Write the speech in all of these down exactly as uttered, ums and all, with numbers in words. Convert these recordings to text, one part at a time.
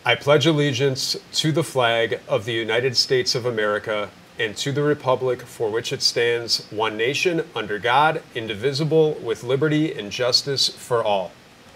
I pledge allegiance to the flag of the United States of America and to the republic for which it stands, one nation, under God, indivisible, with liberty and justice for all.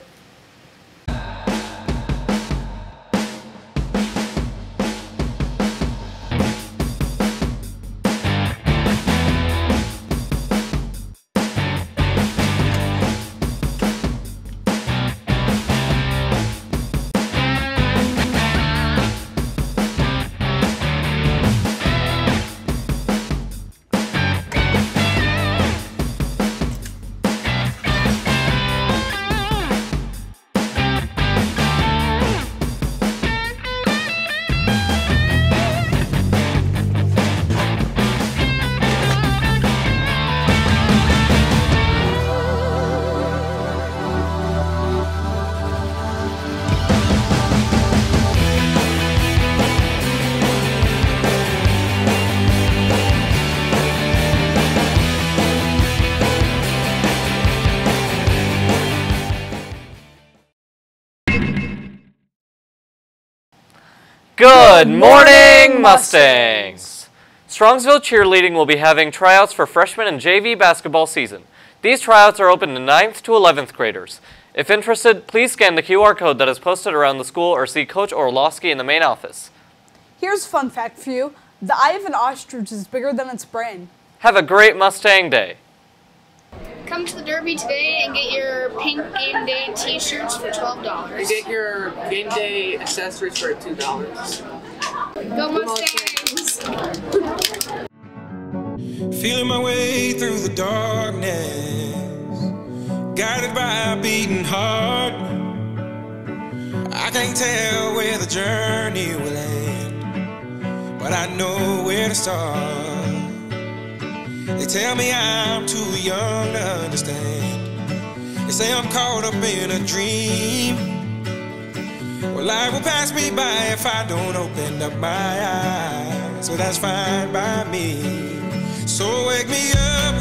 Good morning, Mustangs! Strongsville Cheerleading will be having tryouts for freshman and J V basketball season. These tryouts are open to ninth to eleventh graders. If interested, please scan the Q R code that is posted around the school or see Coach Orlowski in the main office. Here's a fun fact for you. The eye of an ostrich is bigger than its brain. Have a great Mustang Day. Come to the Derby today and get your pink game day t-shirts for twelve dollars. And get your game day accessories for two dollars. Go Mustangs! Feeling my way through the darkness, guided by a beating heart. I can't tell where the journey will end, but I know where to start. They tell me I'm too young to understand. They say I'm caught up in a dream. Well, life will pass me by if I don't open up my eyes. So that's fine by me. So wake me up